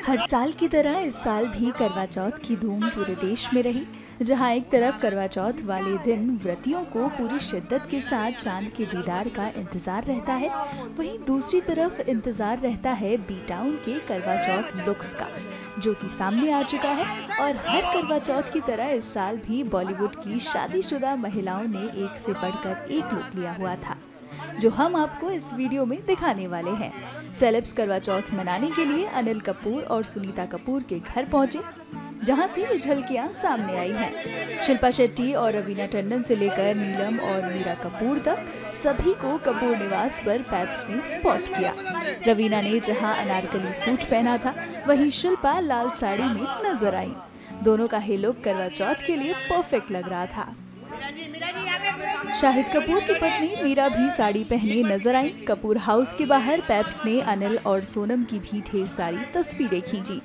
हर साल की तरह इस साल भी करवा चौथ की धूम पूरे देश में रही। जहां एक तरफ करवा चौथ वाले दिन व्रतियों को पूरी शिद्दत के साथ चांद के दीदार का इंतजार रहता है, वहीं दूसरी तरफ इंतजार रहता है बी टाउन के करवा चौथ लुक्स का, जो कि सामने आ चुका है। और हर करवा चौथ की तरह इस साल भी बॉलीवुड की शादीशुदा महिलाओं ने एक से बढ़कर एक लुक लिया हुआ था, जो हम आपको इस वीडियो में दिखाने वाले हैं। सेलेब्स करवा चौथ मनाने के लिए अनिल कपूर और सुनीता कपूर के घर पहुंचे, जहां से ये झलकियां सामने आई हैं। शिल्पा शेट्टी और रवीना टंडन से लेकर नीलम और मीरा कपूर तक सभी को कपूर निवास पर पैप्स ने स्पॉट किया। रवीना ने जहां अनारकली सूट पहना था, वहीं शिल्पा लाल साड़ी में नजर आई। दोनों का ही लुक करवा चौथ के लिए परफेक्ट लग रहा था। शाहिद कपूर की पत्नी मीरा भी साड़ी पहने नजर आई। कपूर हाउस के बाहर पैप्स ने अनिल और सोनम की भी ढेर सारी तस्वीरें खींची।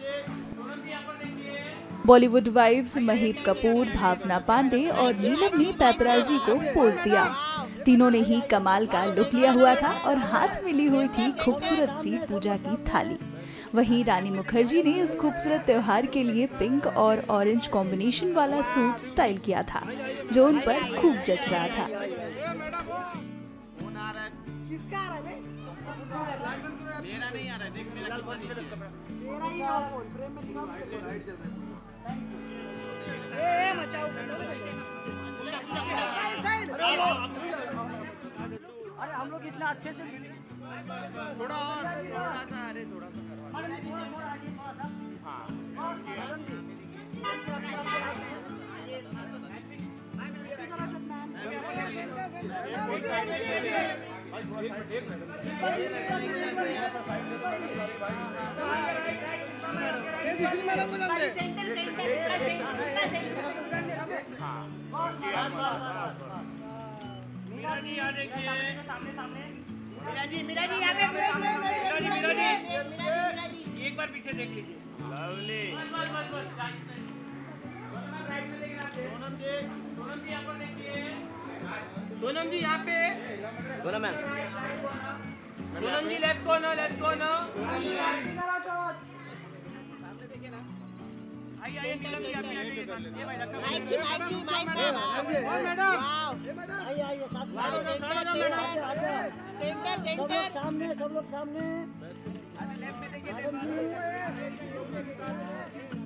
बॉलीवुड वाइव्स महीप कपूर, भावना पांडे और नीलम ने पैपराजी को पोज दिया। तीनों ने ही कमाल का लुक लिया हुआ था और हाथ में ली हुई थी खूबसूरत सी पूजा की थाली। वहीं रानी मुखर्जी ने इस खूबसूरत त्योहार के लिए पिंक और ऑरेंज कॉम्बिनेशन वाला सूट स्टाइल किया था, जो उन पर खूब जच रहा था। अरे हम लोग इतना अच्छे से थोड़ा सा अरे थोड़ा सा मीरा जी यहाँ पे एक बार पीछे देख लीजिए। लवली। सोनम जी यहाँ पर देखिए। सोनम जी यहाँ पे। Sonam ma'am. Sonam ji left corner, left corner. आइए नीलम जी आपके आगे। ये भाई रखा। आइए सामने, सब लोग सामने। लेफ्ट में देखिए।